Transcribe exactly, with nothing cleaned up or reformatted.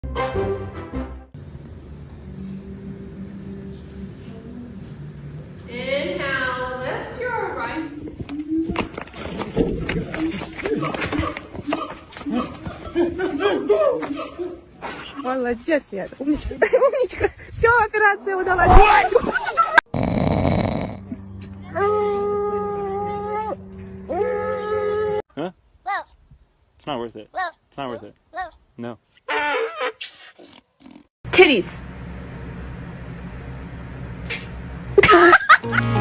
Inhale, lift your right. Молодец, Лен. Умничка. Умничка. Все, операция удалась. Huh? Whoa. It's not worth it. Whoa. It's not worth it. Whoa. No. Titties.